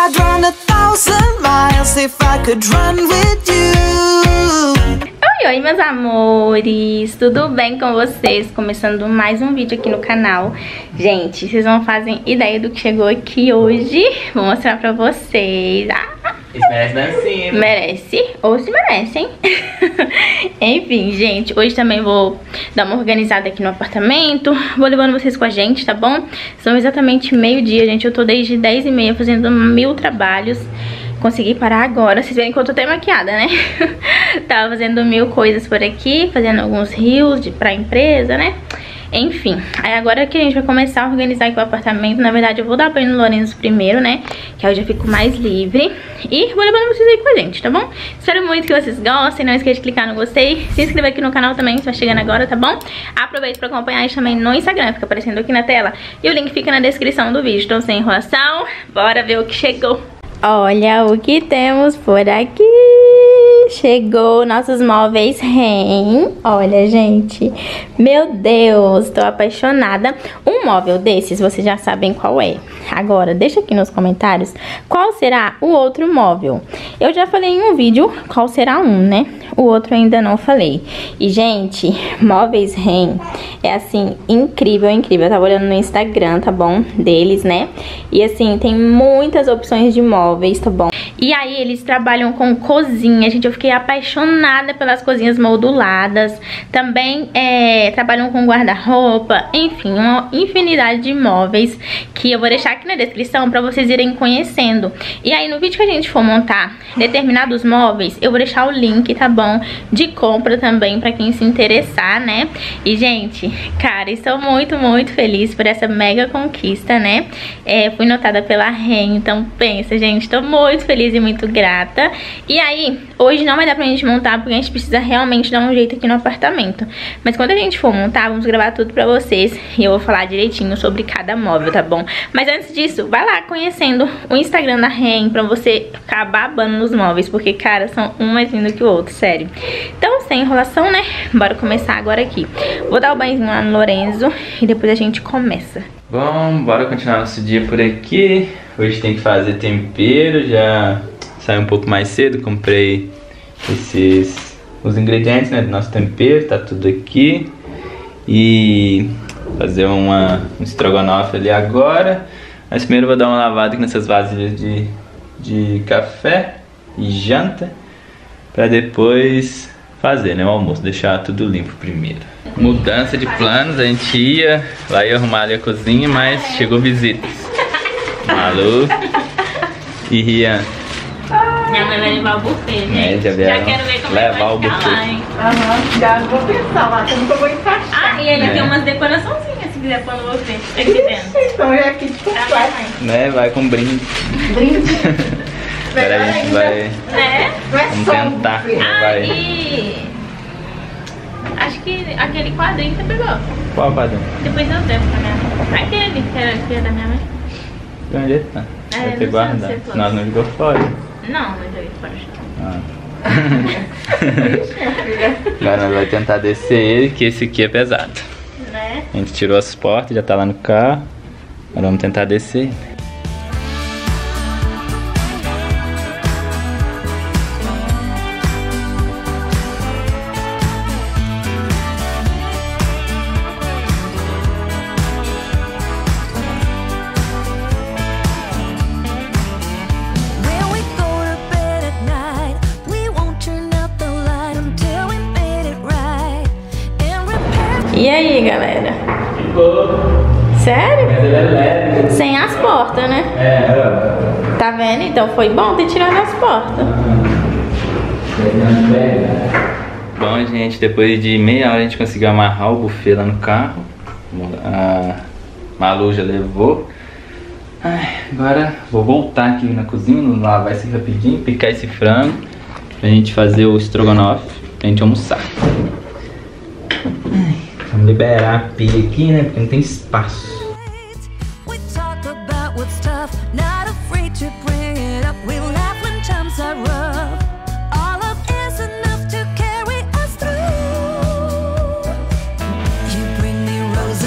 I'd run 1,000 miles if I could run with you. Oi, meus amores, tudo bem com vocês? Começando mais um vídeo aqui no canal. Gente, vocês não fazem ideia do que chegou aqui hoje. Vou mostrar pra vocês. Isso merece dancinha. Merece, ou se merece, hein? Enfim, gente, hoje também vou dar uma organizada aqui no apartamento. Vou levando vocês com a gente, tá bom? São exatamente meio-dia, gente. Eu tô desde 10h30 fazendo 1000 trabalhos. Consegui parar agora, vocês verem que eu tô até maquiada, né? Tava fazendo 1000 coisas por aqui, fazendo alguns reels pra empresa, né? Enfim, aí agora que a gente vai começar a organizar aqui o apartamento. Na verdade eu vou dar banho no Lorenzo primeiro, né? Que aí eu já fico mais livre. E vou levando vocês aí com a gente, tá bom? Espero muito que vocês gostem. Não esqueça de clicar no gostei. Se inscrever aqui no canal também, se vai chegando agora, tá bom? Aproveita pra acompanhar a gente também no Instagram, fica aparecendo aqui na tela. E o link fica na descrição do vídeo. Então sem enrolação, bora ver o que chegou. Olha o que temos por aqui. Chegou nossos móveis REM. Olha, gente, meu Deus, tô apaixonada. Um móvel desses, vocês já sabem qual é. Agora, deixa aqui nos comentários qual será o outro móvel. Eu já falei em um vídeo qual será um, né? O outro ainda não falei. E, gente, móveis REM é, assim, incrível, incrível. Eu tava olhando no Instagram, tá bom? Deles, né? E, assim, tem muitas opções de móveis, tá bom? E aí, eles trabalham com cozinha. Gente, eu fiquei apaixonada pelas cozinhas moduladas. Também trabalham com guarda-roupa. Enfim, uma infinidade de móveis que eu vou deixar aqui na descrição pra vocês irem conhecendo. E aí, no vídeo que a gente for montar determinados móveis, eu vou deixar o link, tá bom? De compra também pra quem se interessar, né? E, gente, cara, estou muito, muito feliz por essa mega conquista, né? Fui notada pela REM, então pensa, gente, tô muito feliz e muito grata. E aí, hoje não vai dar pra gente montar, porque a gente precisa realmente dar um jeito aqui no apartamento. Mas quando a gente for montar, vamos gravar tudo pra vocês e eu vou falar direitinho sobre cada móvel, tá bom? Mas antes disso, vai lá conhecendo o Instagram da REM pra você ficar babando nos móveis, porque, cara, são um mais lindo que o outro, sério. Então, sem enrolação, né? Bora começar agora aqui. Vou dar o banhozinho lá no Lorenzo e depois a gente começa. Bom, bora continuar nosso dia por aqui. Hoje tem que fazer tempero, já saí um pouco mais cedo, comprei os ingredientes, né, do nosso tempero, tá tudo aqui. E fazer um estrogonofe ali agora. Mas primeiro eu vou dar uma lavada aqui nessas vasilhas de café e janta, pra depois fazer, né, o almoço, deixar tudo limpo primeiro. Mudança de planos, a gente lá ia arrumar ali a cozinha, mas chegou visitas. Malu e Rian. Minha mãe vai levar o buffet, gente. Já quero ver como levar o vai ficar lá, hein? Já vou pensar lá, como que eu vou encaixar. E ele tem umas decoraçãozinhas, se quiser pôr no buffet aqui dentro. Então é aqui de completo. Né, vai com brinde. Brinde. Agora a gente vai... Né? Vamos tentar. Vai. E... acho que aquele quadrinho você pegou. Qual padrão? Depois eu devo pra minha mãe. Aquele que era da minha mãe. Onde ele tá? Vai ter guardado. Nós não jogou fora. Não joguei fora. Agora nós vamos tentar descer ele, que esse aqui é pesado. Né? A gente tirou as portas, já tá lá no carro. Agora vamos tentar descer ele. E aí, galera? Ficou. Sério? Mas ele é leve. Sem as portas, né? Tá vendo? Então foi bom ter tirado as portas. Bom, gente, depois de meia hora a gente conseguiu amarrar o buffet lá no carro. A Malu já levou. Agora vou voltar aqui na cozinha, lavar esse rapidinho, picar esse frango pra gente fazer o estrogonofe, pra gente almoçar. Vamos liberar a pia aqui, né? Porque não tem espaço.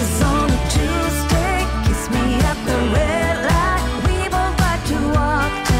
Tuesday, kiss me at the red light. We both like to walk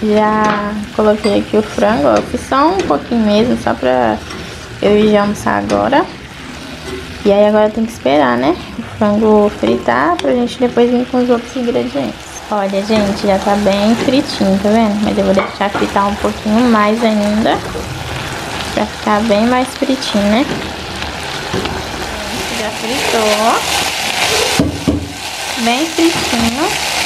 Já coloquei aqui o frango, ó. Eu fiz só um pouquinho mesmo, só pra eu ir almoçar agora. E aí agora tem que esperar, né? O frango fritar pra gente depois vir com os outros ingredientes. Olha, gente, já tá bem fritinho, tá vendo? Mas eu vou deixar fritar um pouquinho mais ainda, pra ficar bem mais fritinho, né? Já fritou. Bem fritinho.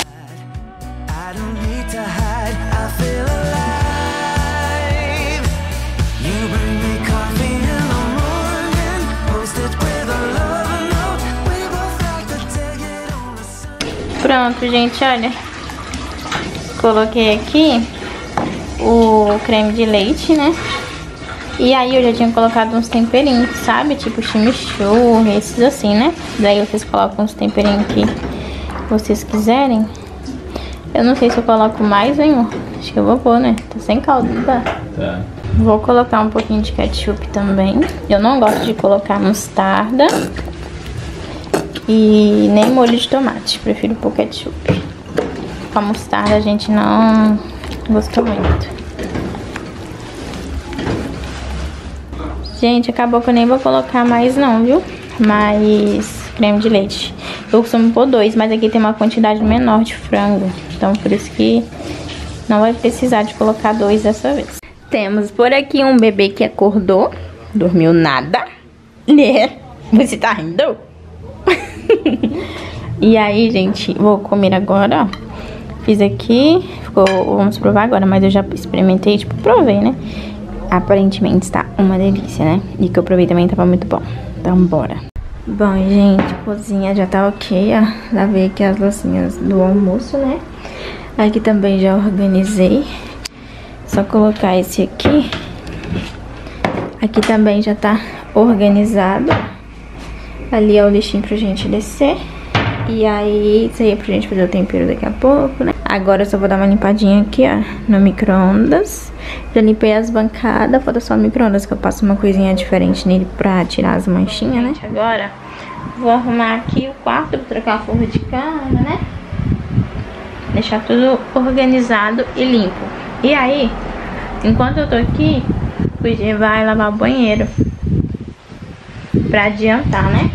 Pronto, gente, olha. Coloquei aqui o creme de leite, né? E aí eu já tinha colocado uns temperinhos, sabe? Tipo chimichurri, esses assim, né? Daí vocês colocam uns temperinhos que vocês quiserem. Eu não sei se eu coloco mais, hein, amor? Acho que eu vou pôr, né? Tá sem caldo, não tá? Tá. Vou colocar um pouquinho de ketchup também. Eu não gosto de colocar mostarda e nem molho de tomate. Prefiro pôr ketchup. Com a mostarda a gente não gostou muito. Gente, acabou que eu nem vou colocar mais não, viu? Mas creme de leite. Eu costumo pôr 2, mas aqui tem uma quantidade menor de frango. Então por isso que não vai precisar de colocar 2 dessa vez. Temos por aqui um bebê que acordou. Dormiu nada. Né? Você tá rindo? E aí, gente, vou comer agora, ó. Fiz aqui, vamos provar agora, mas eu já experimentei, tipo, provei, né? Aparentemente está uma delícia, né? E que eu provei também tava muito bom. Então, bora. Bom, gente, a cozinha já tá ok, ó. Lavei aqui as loucinhas do almoço, né? Aqui também já organizei. Só colocar esse aqui. Aqui também já tá organizado. Ali é o lixinho pra gente descer. E aí, isso aí é pra gente fazer o tempero daqui a pouco, né? Agora eu só vou dar uma limpadinha aqui, ó, no micro-ondas. Já limpei as bancadas, falta só o micro-ondas, que eu passo uma coisinha diferente nele pra tirar as manchinhas, né? Agora, vou arrumar aqui o quarto, vou trocar a forra de cama, né? Deixar tudo organizado e limpo. E aí, enquanto eu tô aqui, o G vai lavar o banheiro. Pra adiantar, né?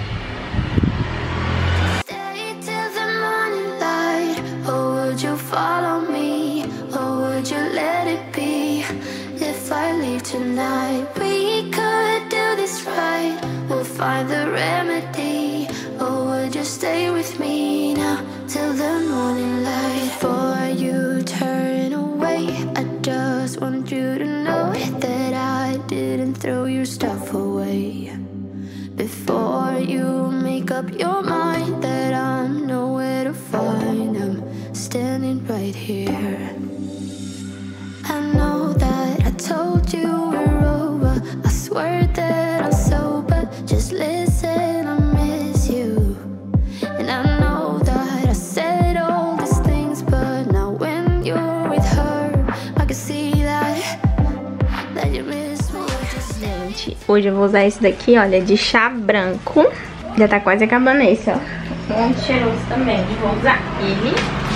Tonight we could do this right. We'll find the remedy. Or would you stay with me now till the morning light? Before you turn away, I just want you to know that I didn't throw your stuff away. Before you make up your mind that I'm nowhere to find, I'm standing right here. I know that I told you we're over. I swear that I'm sober. Just listen, I miss you. And I know that I said all these things, but now when you're with her, I can see that you miss me. Gente, hoje eu vou usar esse daqui, olha, de chá branco. Já tá quase acabando esse, ó. Muito cheiroso também. E vou usar ele.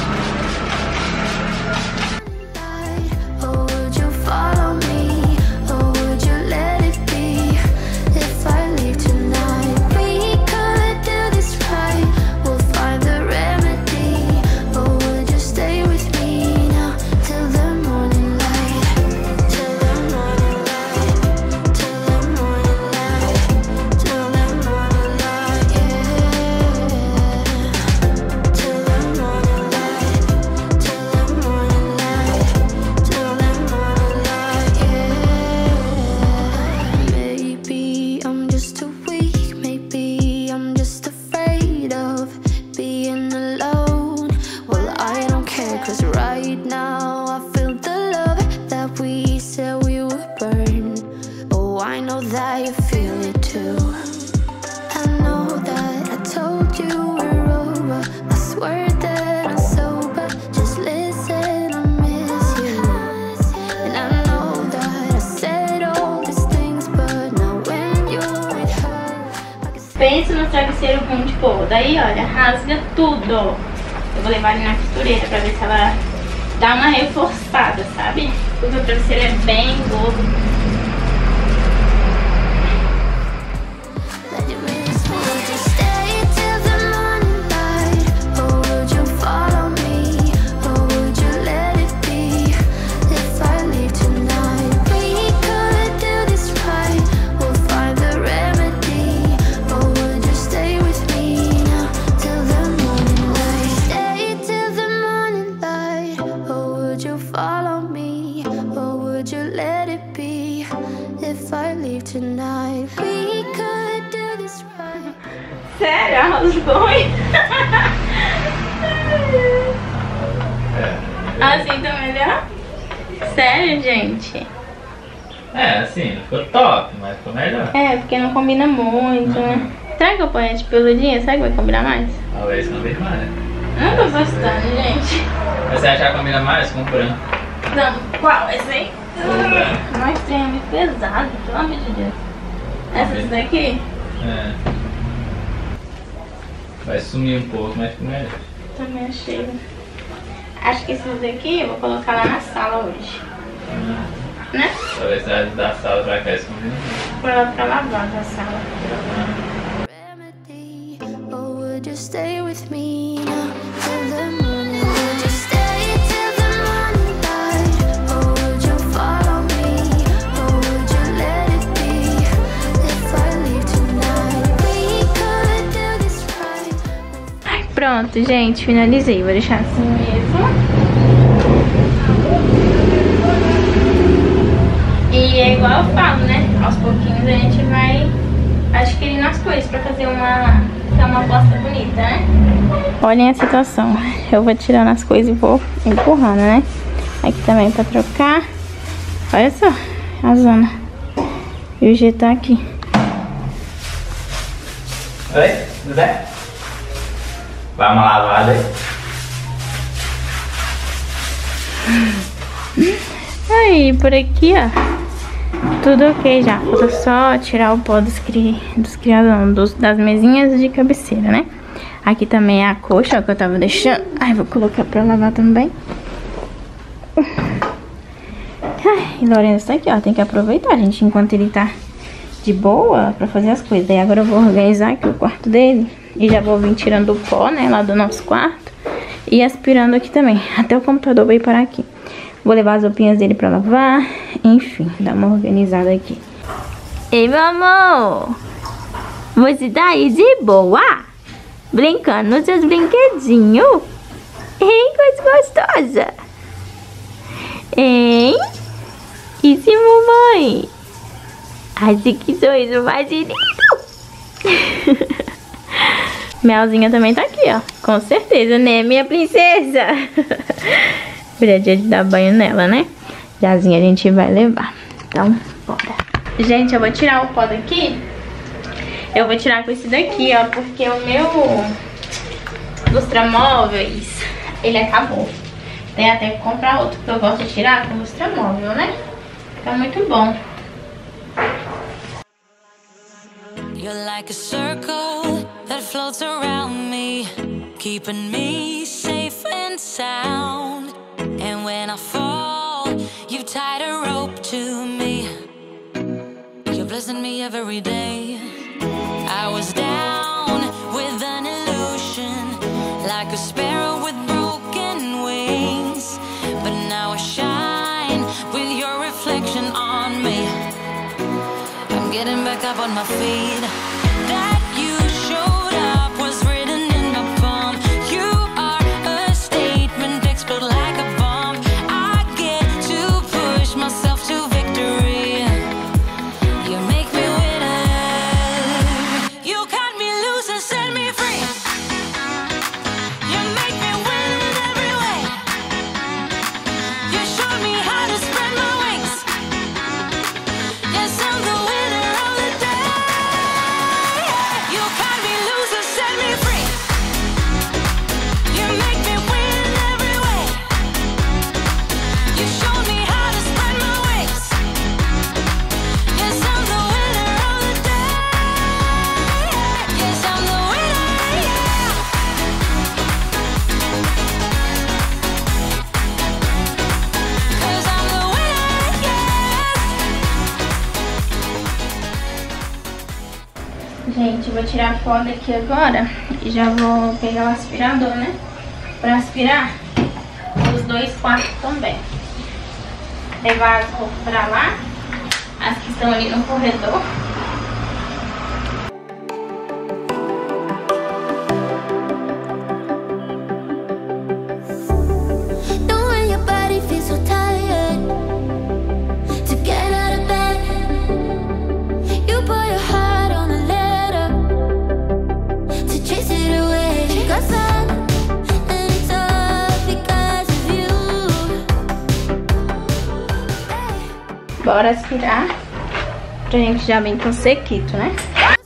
Pensa no travesseiro bom de pôr. Daí, olha, rasga tudo. Eu vou levar ele na costureira pra ver se ela dar uma reforçada, sabe? Porque o travesseiro é bem gordo. Would you stay till the morning light, or would you follow me, or would you let it be? If I leave tonight, we could do this right. We'll find the remedy, or would you stay with me now till the morning light? Stay till the morning light, or would you follow me, or would you let it be? If I leave tonight, we could do this right. Sério, rasgou? Assim tá melhor? Sério, gente? É, assim, não ficou top, mas ficou melhor. É, porque não combina muito, né? Será que eu ponho de peludinha? Será que vai combinar mais? Talvez combine mais. Não tô gostando, gente. Mas você acha que combina mais com branco? Não, qual? Esse aí? branco. Nossa, é muito pesado, pelo amor de Deus. Essas daqui? É. Vai sumir um pouco, mas fica melhor. Também achei. Acho que esses daqui eu vou colocar lá na sala hoje. Né? Talvez da sala pra cá, isso combina mais. Vou lá pra lavar da sala. Remedy, or would you stay with me now till the morning? Would you stay till the morning light, or would you follow me, or would you let it be? If I leave tonight, we could do this right. Pronto, gente, finalizei. Vou deixar assim mesmo. E é igual eu falo, né? Aos pouquinhos a gente vai adquirindo as coisas pra fazer uma posta bonita, né? Olhem a situação. Eu vou tirando as coisas e vou empurrando, né? Aqui também pra trocar. Olha só a zona. E o G tá aqui. Oi, tudo bem? Vai uma lavada aí. Aí, por aqui, ó. Tudo ok já. Falta só tirar o pó das mesinhas de cabeceira, né? Aqui também é a coxa, ó, que eu tava deixando. Ai, vou colocar pra lavar também. Ai, e Lourenço tá aqui, ó. Tem que aproveitar, gente, enquanto ele tá de boa pra fazer as coisas. Daí agora eu vou organizar aqui o quarto dele. E já vou vir tirando o pó, né, lá do nosso quarto. E aspirando aqui também. Até o computador veio parar aqui. Vou levar as roupinhas dele pra lavar. Enfim, dar uma organizada aqui. Ei, meu amor. Você tá aí de boa? Brincando nos seus brinquedinhos? Hein, coisa gostosa. Hein? Isso, mamãe. Assim que sorriso mais lindo. Melzinha também tá aqui, ó. Com certeza, né, minha princesa? Hoje é dia de dar banho nela, né? Jazinha a gente vai levar. Então, bora. Gente, eu vou tirar o pó daqui. Eu vou tirar com esse daqui, ó. Porque o meu lustramóveis, ele acabou. Tem até que comprar outro, porque eu gosto de tirar com lustramóvel, né? Tá muito bom. You're like a circle that floats around me, keeping me safe and sound. And when I fall, you tied a rope to me. You're blessing me every day. I was down with an illusion, like a sparrow with broken wings. But now I shine with your reflection on me. I'm getting back up on my feet. That you showed up was written in my palm. You are a statement, explode like a bomb. I get to push myself to victory. You make me winner. You cut me loose and set me free. You make me win in every way. You showed me how to spread my wings. Yes, I'm the winner of the day. Gente, vou tirar a foda aqui agora e já vou pegar o aspirador, né? Pra aspirar os 2 quartos também. Levar as roupas pra lá, as que estão ali no corredor. Bora aspirar pra gente já bem com sequito, né?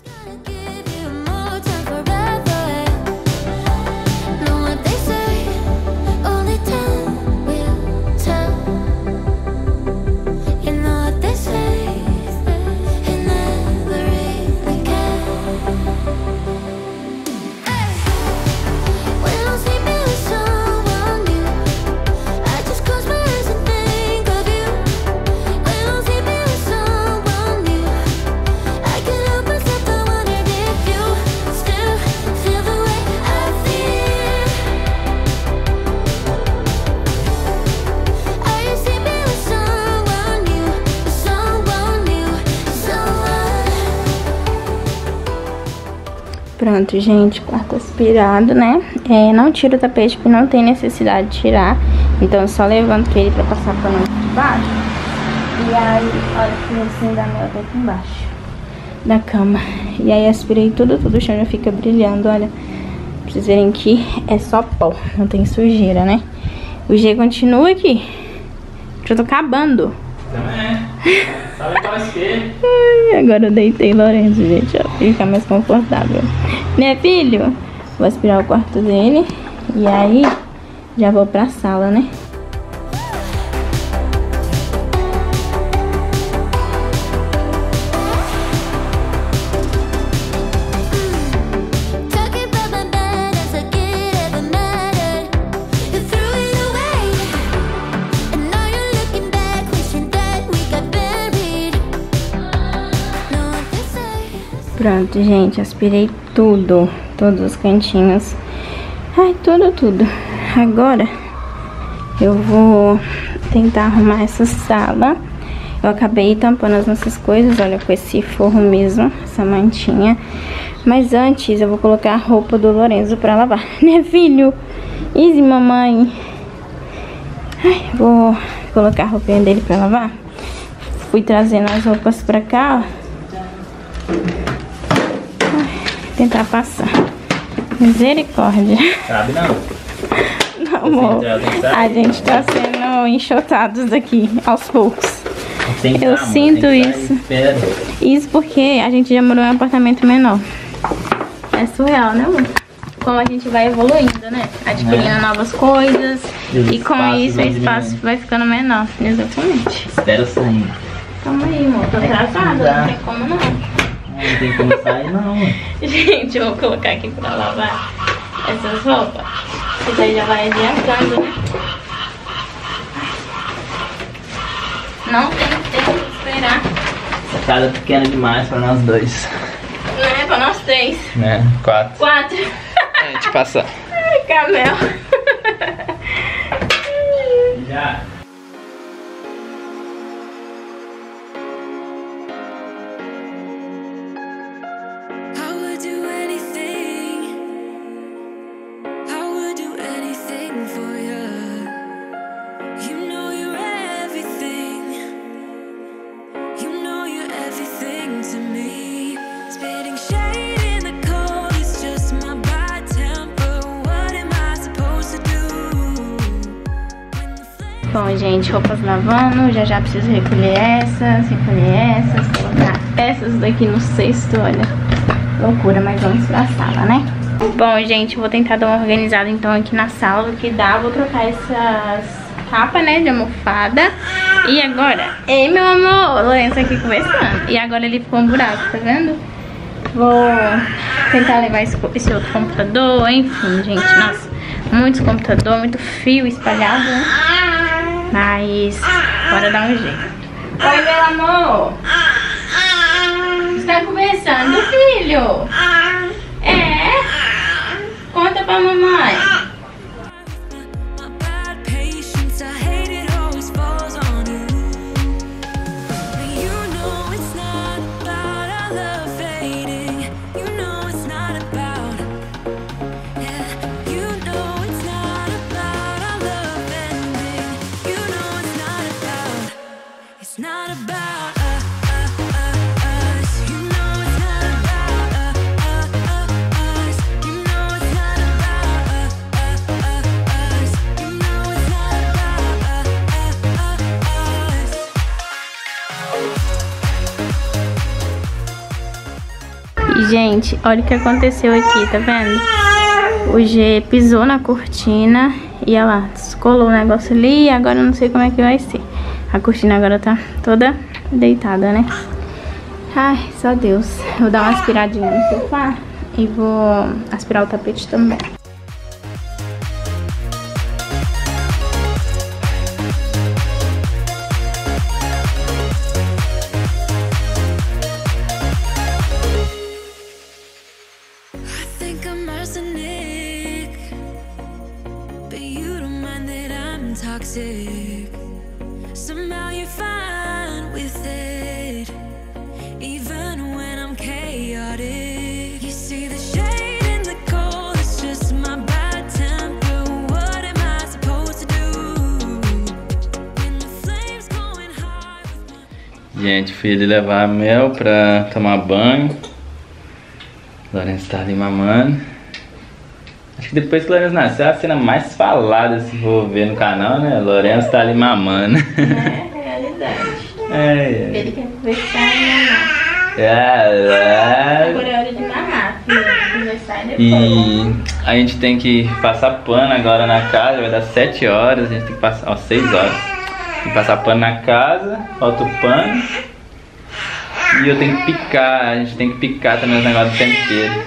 Pronto, gente, quarto aspirado, né? Não tiro o tapete porque não tem necessidade de tirar. Então eu só levanto ele pra passar pano aqui de baixo. E aí, olha que assim da minha aqui embaixo da cama. E aí aspirei tudo, o chão já fica brilhando, olha. Pra vocês verem que é só pó, não tem sujeira, né? O G continua aqui. Já tô acabando. Agora eu deitei Lourenço, gente, ó, pra ficar mais confortável. Né, filho? Vou aspirar o quarto dele. E aí, já vou pra sala, né? Pronto, gente, aspirei tudo, todos os cantinhos. Ai, tudo. Agora eu vou tentar arrumar essa sala. Eu acabei tampando as nossas coisas, olha, com esse forro mesmo, essa mantinha. Mas antes eu vou colocar a roupa do Lourenço pra lavar, né, filho? Easy, mamãe. Ai, vou colocar a roupinha dele pra lavar. Fui trazendo as roupas pra cá, ó. Tentar passar. Misericórdia. Sabe não? Não, amor. A gente tá sendo enxotados aqui aos poucos. Eu sinto isso. Isso porque a gente já morou em um apartamento menor. É surreal, né, amor? Como a gente vai evoluindo, né? Adquirindo novas coisas. E com isso o espaço vai ficando menor. Exatamente. Espera sair. Calma aí, amor. Tô atrasada. Não tem como não. Não tem como sair não. Gente, eu vou colocar aqui pra lavar essas roupas. Isso aí já vai adiantando, né? Não tem tempo de esperar. Essa casa é pequena demais pra nós dois. Não é pra nós 3. Né? 4. 4. A gente passa. Ai, Camel. Já. Bom, gente, roupas lavando, já preciso recolher essas, colocar essas daqui no cesto, olha, loucura, mas vamos pra sala, né? Bom, gente, vou tentar dar uma organizada então aqui na sala, o que dá, vou trocar essas capas, né, de almofada. E agora, ei, meu amor, o Lourenço aqui conversando, e agora ele ficou um buraco, tá vendo? Vou tentar levar esse outro computador, enfim, gente, nossa, muitos computadores, muito fio espalhado, né? Mas, bora dar um jeito. Oi, meu amor. Você tá conversando, filho? filho? É? Conta pra mamãe. My bad patience, I hate it always falls on you. But you know it's not about our love fading. You know it's not about. Yeah, you know it's not about our love ending. You know it's not about. It's not about us. You know it's not about us. You know it's not about us. You know it's not about us. E, gente, olha o que aconteceu aqui, tá vendo? O G pisou na cortina e olha lá, descolou o negócio ali e agora eu não sei como é que vai ser. A cortina agora tá toda deitada, né? Ai, só Deus. Vou dar uma aspiradinha no sofá e vou aspirar o tapete também. I think I'm arsenic, but you don't mind that I'm toxic. Somehow you're fine with it, even when I'm chaotic. You see the shade in the cold, it's just my bad temper. What am I supposed to do when the flames going high with my... Gente, fui ali levar Mel pra tomar banho. Lourenço tá ali mamando. Acho que depois que o Lourenço nasceu, é a cena mais falada, se for ver no canal, né? Lourenço tá ali mamando. É realidade. É, Ele quer conversar e mamar. é. Agora é hora de mamar, filho. Conversar e depois. E a gente tem que passar pano agora na casa, vai dar 7 horas, a gente tem que passar, ó, 6 horas. Tem que passar pano na casa, falta o pano. E eu tenho que picar, a gente tem que picar também os negócios do tempero.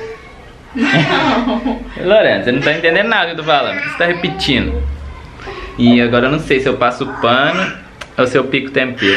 Não. Lourenço, você não tá entendendo nada que eu tô falando, porque você tá repetindo. E agora eu não sei se eu passo o pano ou se eu pico o tempero.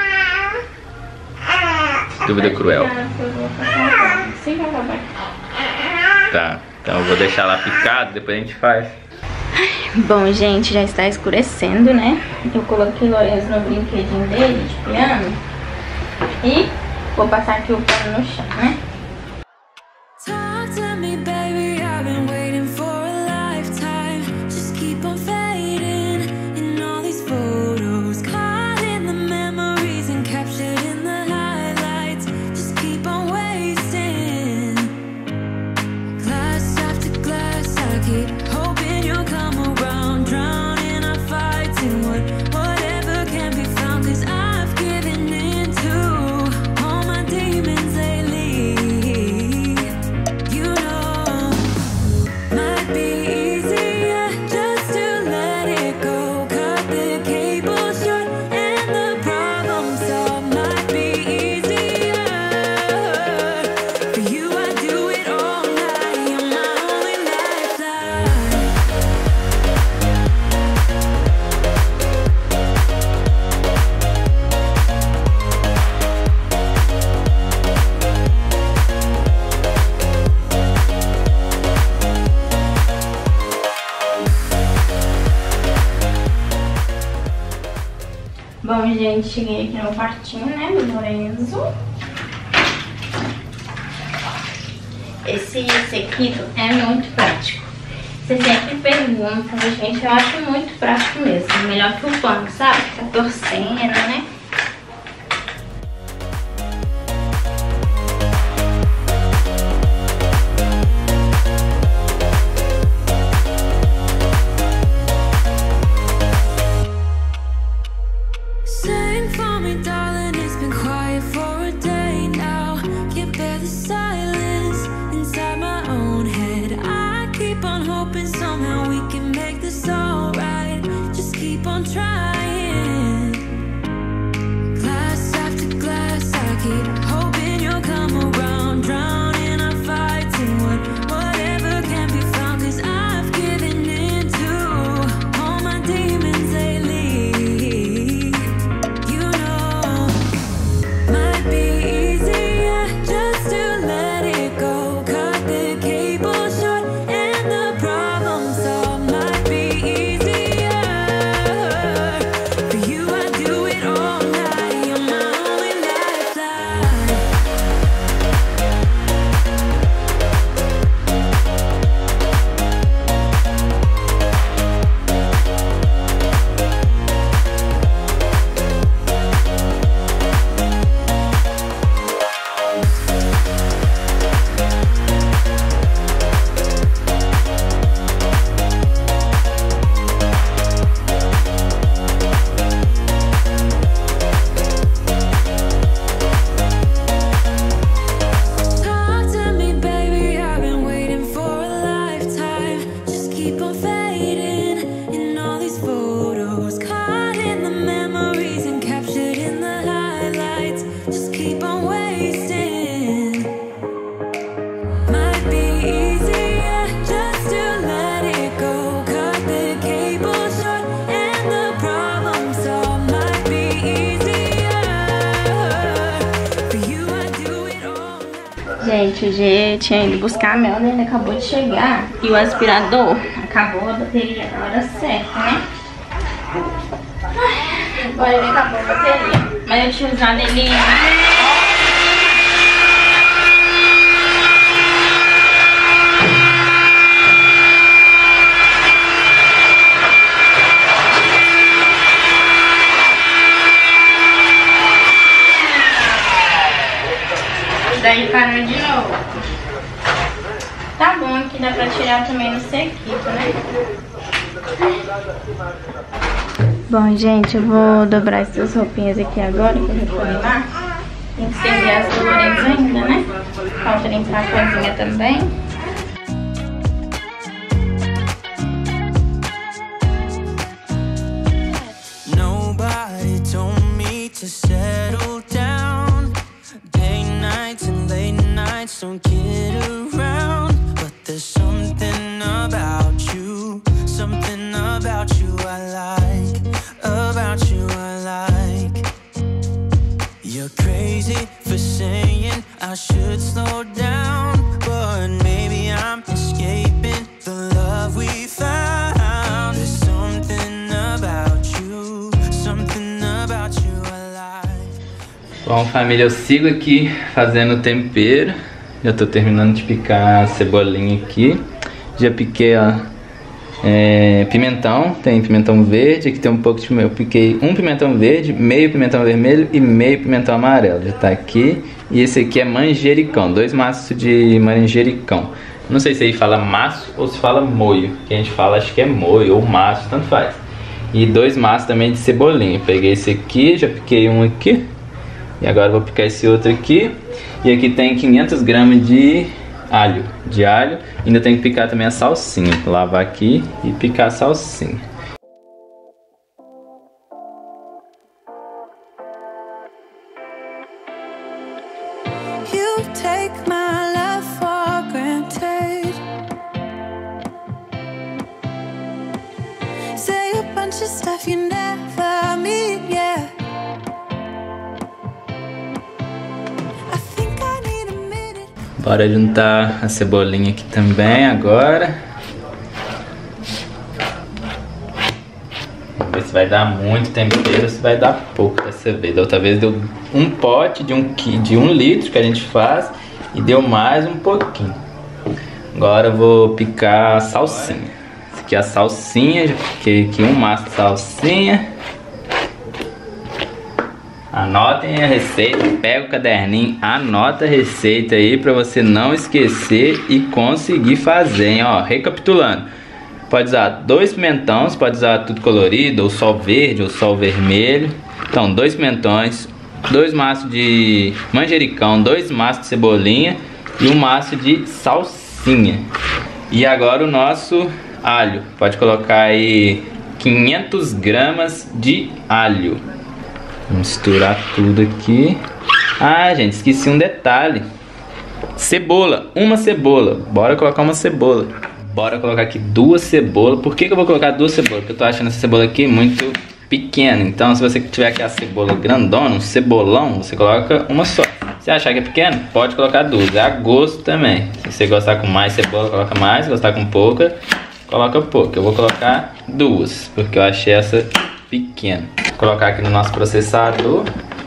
Dúvida cruel. Sim, vai acabar. Tá, então eu vou deixar lá picado, depois a gente faz. Bom, gente, já está escurecendo, né? Eu coloquei o Lourenço no brinquedinho dele de piano. E vou passar aqui o pano no chão, né? Talk to me, baby, I've been waiting for a lifetime. Just keep on fading in all these photos, caught in the memories and captured in the highlights. Just keep on wasting glass after glass. I keep hoping you'll come around, drowning our fights in whatever can be found. 'Cause I've given in to all my demons lately. You know, might be easier just to let it go. Cut the cable short and the problem solved. Might be easier. For you, I do it all night. You're my only lifeline. Bom, gente, cheguei aqui no quartinho, né, do Lourenço. Esse sequito é muito prático. Você sempre pergunta, gente, eu acho muito prático mesmo. Melhor que o pano, sabe? Fica torcendo, né? Sing for me, darling, it's been quiet for a day now. Can't bear the silence inside my own head. I keep on hoping somehow we can make this alright. Just keep on trying. Gente, o G tinha ido buscar a Mel, né? Ele acabou de chegar. E o aspirador acabou a bateria na hora certa, né? Agora ele acabou a bateria. Mas eu tinha usado ele... Daí parou de novo. Tá bom que dá pra tirar também no sequito, né? Bom, gente, eu vou dobrar essas roupinhas aqui agora que eu vou limpar. Tem que estender as colorinhas ainda, né? Falta limpar a cozinha também. Nobody told me to settle down. Day nights and late nights don't get around. But there's something about you I like. About you I like. You're crazy for saying I should slow down, but maybe I'm escaping the love we found. There's something about you I like. Bom, família, eu sigo aqui fazendo o tempero. Já tô terminando de picar a cebolinha aqui. Já piquei, ó, pimentão. Tem pimentão verde, aqui tem um pouco de... Eu piquei um pimentão verde, meio pimentão vermelho e meio pimentão amarelo. Já tá aqui. E esse aqui é manjericão, 2 maços de manjericão. Não sei se aí fala maço ou se fala moio. Que a gente fala, acho que é moio ou maço, tanto faz. E 2 maços também de cebolinha. Peguei esse aqui, já piquei um aqui. E agora vou picar esse outro aqui. E aqui tem 500 gramas de alho. Ainda tem que picar também a salsinha. Vou lavar aqui e picar a salsinha. You take my love for granted. Say a bunch of stuff you never mean, yeah. Bora juntar a cebolinha aqui também agora. Vamos ver se vai dar muito tempero ou se vai dar pouco dessa vez. Da outra vez deu um pote de 1 litro que a gente faz e deu mais um pouquinho. Agora eu vou picar a salsinha. Essa aqui é a salsinha, já piquei aqui um maço de salsinha. Anotem a receita, pega o caderninho, anota a receita aí pra você não esquecer e conseguir fazer, hein? Ó, recapitulando, pode usar 2 pimentões, pode usar tudo colorido, ou só verde, ou só vermelho. Então, 2 pimentões, 2 maços de manjericão, 2 maços de cebolinha e 1 maço de salsinha. E agora o nosso alho, pode colocar aí 500 gramas de alho. Misturar tudo aqui. Ah, gente, esqueci um detalhe. Cebola, 1 cebola. Bora colocar uma cebola. Bora colocar aqui 2 cebolas. Por que eu vou colocar 2 cebolas? Porque eu tô achando essa cebola aqui muito pequena. Então, se você tiver aqui a cebola grandona, um cebolão, você coloca uma só. Se achar que é pequeno, pode colocar 2. É a gosto também. Se você gostar com mais cebola, coloca mais. Se gostar com pouca, coloca pouca. Eu vou colocar 2, porque eu achei essa pequena. Vou colocar aqui no nosso processador.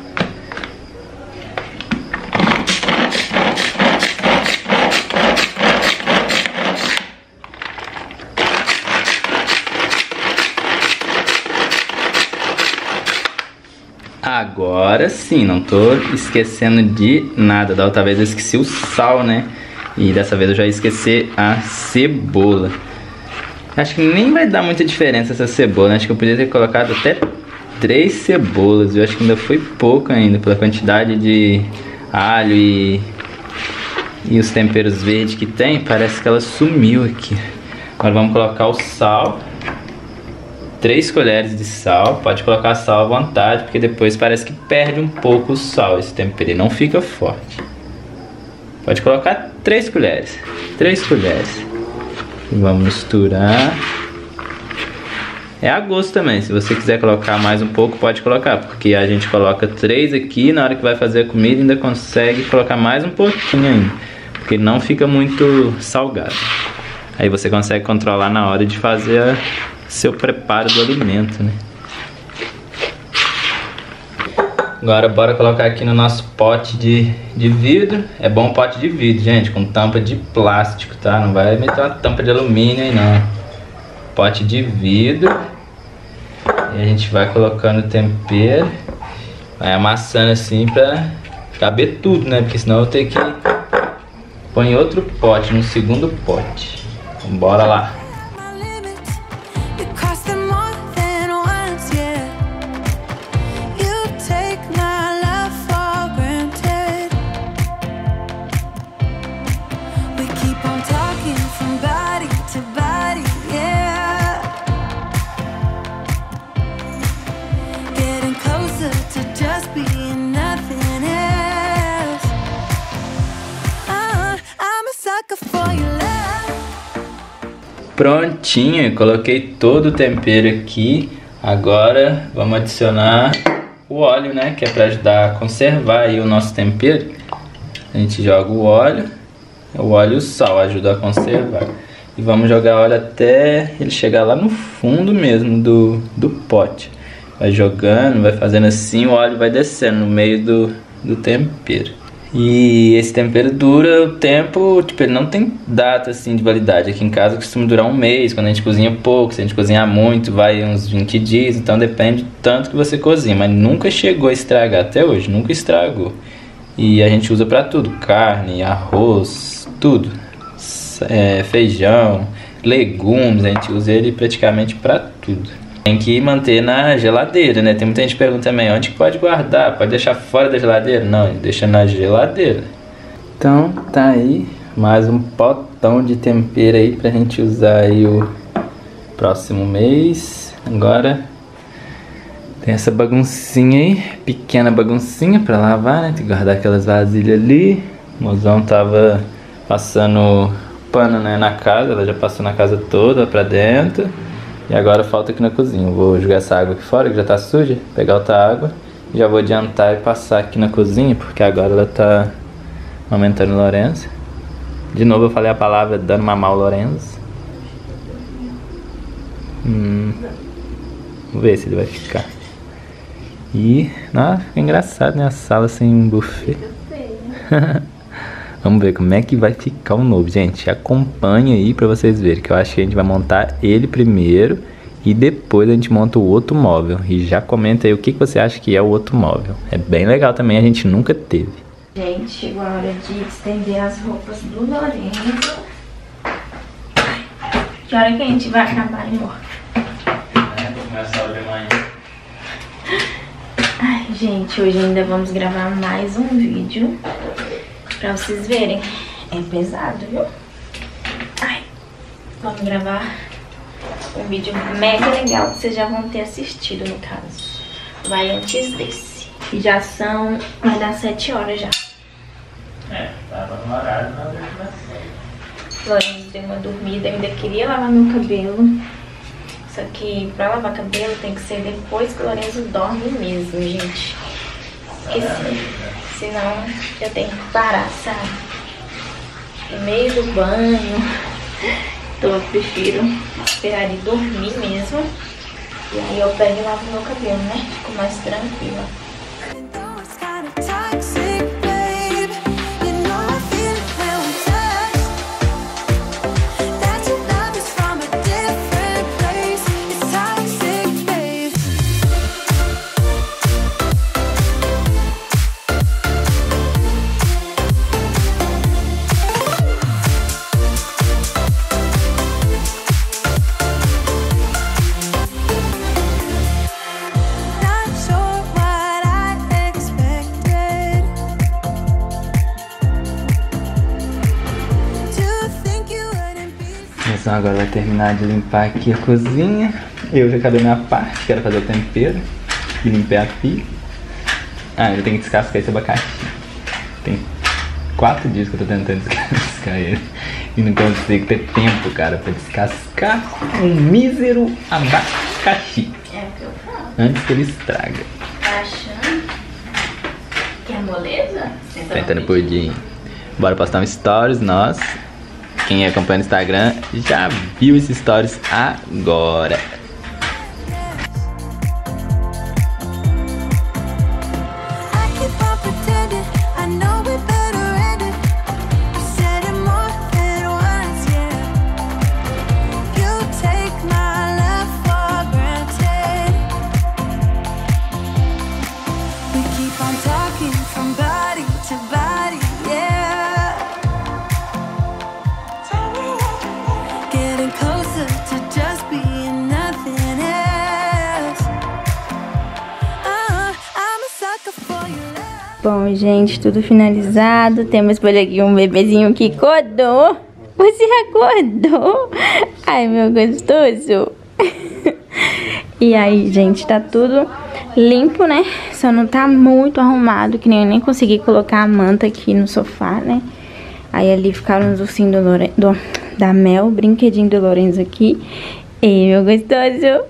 Agora sim, não tô esquecendo de nada. Da outra vez eu esqueci o sal, né? E dessa vez eu já esqueci a cebola. Acho que nem vai dar muita diferença essa cebola, né? Acho que eu podia ter colocado até 3 cebolas. Eu acho que ainda foi pouco ainda, pela quantidade de alho e os temperos verdes que tem. Parece que ela sumiu aqui. Agora vamos colocar o sal. 3 colheres de sal. Pode colocar sal à vontade, porque depois parece que perde um pouco o sal esse tempero e não fica forte. Pode colocar 3 colheres. 3 colheres. Vamos misturar. É a gosto também. Se você quiser colocar mais um pouco, pode colocar. Porque a gente coloca 3 aqui. Na hora que vai fazer a comida, ainda consegue colocar mais um pouquinho ainda. porque não fica muito salgado. Aí você consegue controlar na hora de fazer seu preparo do alimento, né? Agora bora colocar aqui no nosso pote de vidro. É bom pote de vidro, gente, com tampa de plástico, tá? Não vai meter uma tampa de alumínio aí não. Pote de vidro. E a gente vai colocando o tempero. Vai amassando assim pra caber tudo, né? Porque senão eu vou ter que pôr em outro pote, no segundo pote. Então bora lá. Prontinho, coloquei todo o tempero aqui. Agora vamos adicionar o óleo, né? Que é para ajudar a conservar aí o nosso tempero. A gente joga o óleo e o sal ajuda a conservar. E vamos jogar óleo até ele chegar lá no fundo mesmo do pote. Vai jogando, vai fazendo assim, o óleo vai descendo no meio do tempero. E esse tempero dura o tempo, tipo, ele não tem data assim de validade. Aqui em casa costuma durar um mês, quando a gente cozinha pouco. Se a gente cozinhar muito, vai uns 20 dias. Então depende do tanto que você cozinha. Mas nunca chegou a estragar até hoje, nunca estragou. E a gente usa pra tudo, carne, arroz, tudo. Feijão, legumes, a gente usa ele praticamente pra tudo. Tem que manter na geladeira, né? Tem muita gente que pergunta também, onde que pode guardar? Pode deixar fora da geladeira? Não, deixa na geladeira. Então, tá aí mais um potão de tempero aí pra gente usar aí o próximo mês. Agora tem essa baguncinha aí, pequena baguncinha pra lavar, né? Tem que guardar aquelas vasilhas ali. O mozão tava passando pano, né, na casa, ela já passou na casa toda pra dentro. E agora falta aqui na cozinha. Eu vou jogar essa água aqui fora, que já tá suja, pegar outra água. E já vou adiantar e passar aqui na cozinha, porque agora ela tá aumentando o Lorenzo. De novo eu falei a palavra dando mamar o Lorenzo. Vamos ver se ele vai ficar. E, nossa, fica engraçado, né? A sala sem um buffet. Vamos ver como é que vai ficar o novo, gente. Acompanha aí pra vocês verem, que eu acho que a gente vai montar ele primeiro e depois a gente monta o outro móvel. E já comenta aí o que você acha que é o outro móvel. É bem legal também, a gente nunca teve. Gente, chegou a hora de estender as roupas do Lorenzo. Que hora que a gente vai acabar, amor? Vou começar a abrir mais. Ai, gente, hoje ainda vamos gravar mais um vídeo. Pra vocês verem, é pesado, viu? Ai, vamos gravar um vídeo mega legal que vocês já vão ter assistido, no caso. Vai antes desse. E já são, vai dar 7 horas já. Tava no horário, mas eu Lorenzo deu uma dormida, eu ainda queria lavar meu cabelo. Só que pra lavar cabelo tem que ser depois que o Lorenzo dorme mesmo, gente. Porque senão eu tenho que parar, sabe? No meio do banho. Então eu prefiro esperar ele dormir mesmo. E aí eu pego e lavo meu cabelo, né? Fico mais tranquila. Então agora vai terminar de limpar aqui a cozinha. Eu já acabei minha parte, quero fazer o tempero e limpar a pia. Ah, eu tenho que descascar esse abacaxi. Tem 4 dias que eu tô tentando descascar ele e não consigo ter tempo, cara, pra descascar um mísero abacaxi. É o que eu falo. Antes que ele estraga. Tá achando que é moleza? Tentando pudim. Bora postar um stories, nossa. Quem acompanha no Instagram já viu esses stories agora. Bom, gente, tudo finalizado. Temos por aqui um bebezinho que acordou. Você acordou? Ai, meu gostoso. E aí, gente, tá tudo limpo, né? Só não tá muito arrumado, que nem eu nem consegui colocar a manta aqui no sofá, né? Aí ali ficaram os ursinhos da Mel, brinquedinho do Lorenzo aqui. E meu gostoso.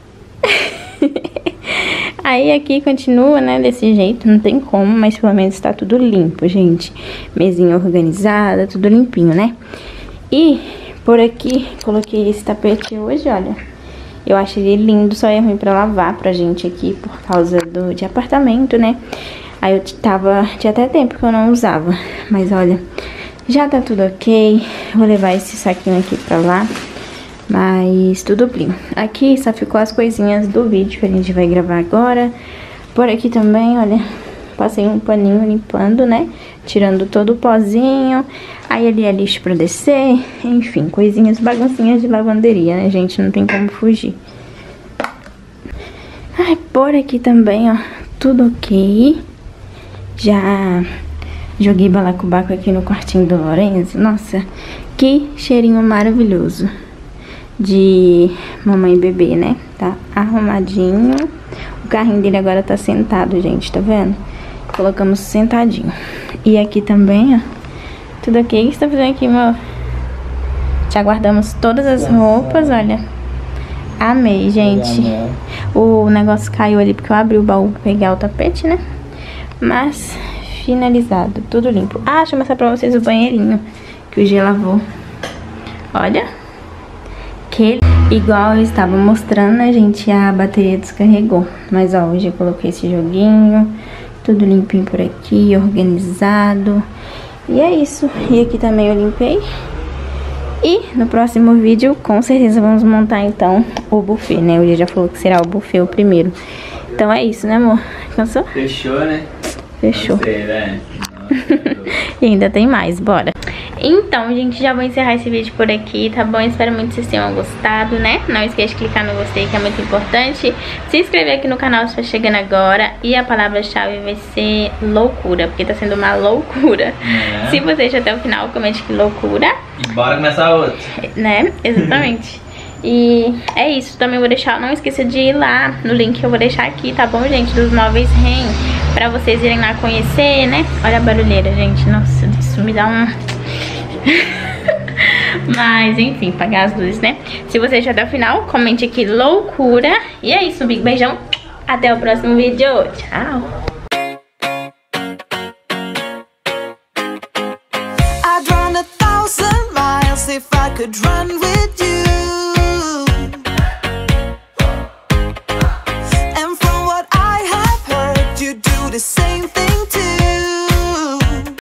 Aí aqui continua, né, desse jeito, não tem como, mas pelo menos tá tudo limpo, gente. Mesinha organizada, tudo limpinho, né? E por aqui, coloquei esse tapete hoje, olha. Eu achei ele lindo, só é ruim pra lavar pra gente aqui por causa de apartamento, né? Aí eu tinha até tempo que eu não usava, mas olha, já tá tudo ok. Vou levar esse saquinho aqui pra lá. Mas tudo bem. Aqui só ficou as coisinhas do vídeo que a gente vai gravar agora. Por aqui também, olha, passei um paninho limpando, né? Tirando todo o pozinho. Aí ali é lixo pra descer. Enfim, coisinhas, baguncinhas de lavanderia, né, gente? Não tem como fugir. Ai, por aqui também, ó, tudo ok. Já joguei balacobaco aqui no quartinho do Lorenzo. Nossa, que cheirinho maravilhoso de mamãe e bebê, né? Tá arrumadinho. O carrinho dele agora tá sentado, gente, tá vendo? Colocamos sentadinho. E aqui também, ó, tudo ok. O que você tá fazendo aqui, meu? Já guardamos todas as roupas, olha. Amei, gente. O negócio caiu ali porque eu abri o baú pra pegar o tapete, né? Mas finalizado, tudo limpo. Ah, deixa eu mostrar pra vocês o banheirinho que o G lavou. Olha. Igual eu estava mostrando, né, gente, a bateria descarregou. Mas, ó, hoje eu coloquei esse joguinho, tudo limpinho por aqui, organizado. E é isso. E aqui também eu limpei. E no próximo vídeo, com certeza, vamos montar, então, o buffet, né? O dia já falou que será o buffet o primeiro. Então é isso, né, amor? Cansou? Fechou, né? Fechou. Não sei, né? E ainda tem mais, bora. Então, gente, já vou encerrar esse vídeo por aqui, tá bom? Espero muito que vocês tenham gostado, né? Não esqueça de clicar no gostei, que é muito importante. Se inscrever aqui no canal se for chegando agora. E a palavra-chave vai ser loucura, porque tá sendo uma loucura. Se você deixa até o final, comente que loucura. E bora começar outra. Né? Exatamente. E é isso, também vou deixar, não esqueça de ir lá no link que eu vou deixar aqui, tá bom, gente? Dos móveis REN, pra vocês irem lá conhecer, né? Olha a barulheira, gente, nossa, isso me dá um... Mas, enfim, apagar as luzes, né? Se você já até o final, comente aqui loucura. E é isso, um big beijão, até o próximo vídeo, tchau! I'd run 1,000 miles if I could run with